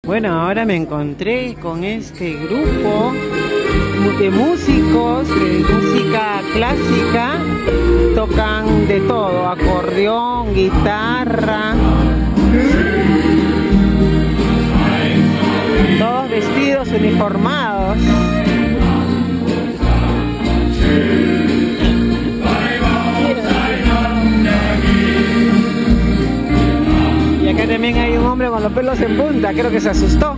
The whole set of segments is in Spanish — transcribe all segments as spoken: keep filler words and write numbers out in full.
Bueno, ahora me encontré con este grupo de músicos de música clásica. Tocan de todo, acordeón, guitarra. Todos vestidos, uniformados. Y acá también hay un hombre con los pelos en punta, creo que se asustó.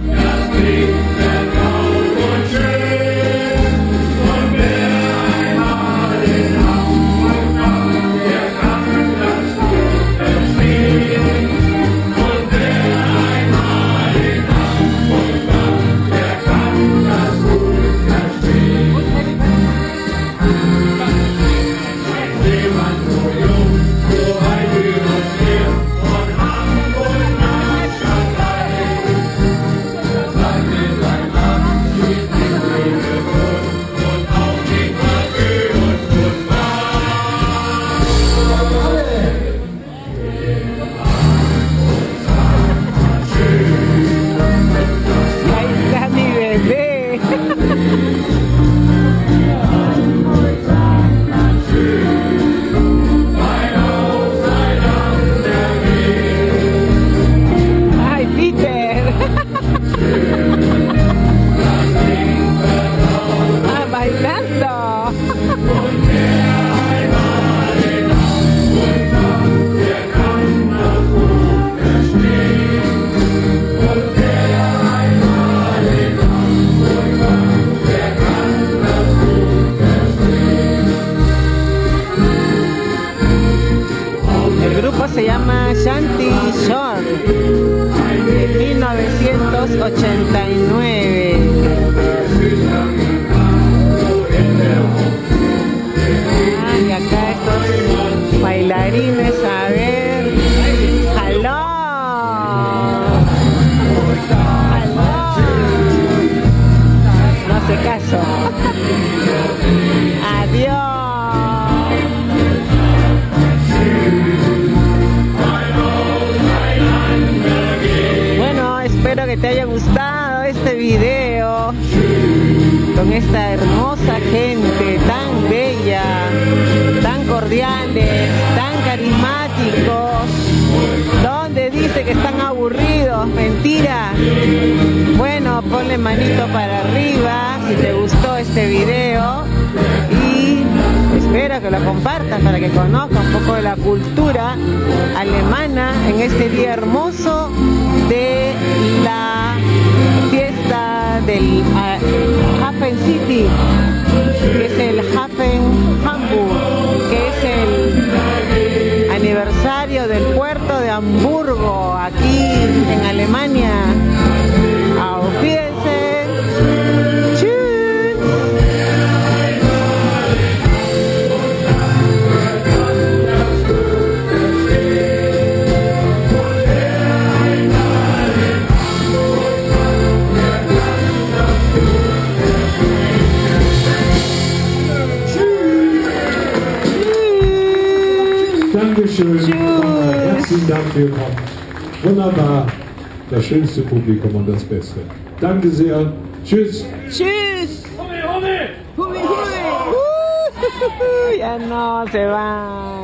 Se llama Shanty Shore de mil novecientos ochenta y nueve. Ay, acá estos bailarines, a ver. ¡Aló! ¡Aló! No hace caso. Adiós. Espero que te haya gustado este video con esta hermosa gente tan bella, tan cordiales, tan carismáticos. ¿Dónde dice que están aburridos? Mentira. Bueno, ponle manito para arriba si te gustó este video y espero que lo compartas para que conozcan un poco de la cultura alemana en este día hermoso de la fiesta del uh, Hafen City, que es el Hafen Hamburg, que es el aniversario del puerto de Hamburgo aquí en Alemania. Auf Wiedersehen. Tschüss. Dankeschön. Herzlichen Dank für Ihr Kommen. Wunderbar. Das schönste Publikum und das Beste. Danke sehr. Tschüss. Tschüss. Hummel, Hummel. Hummel, Hummel. Uh, ya no se va.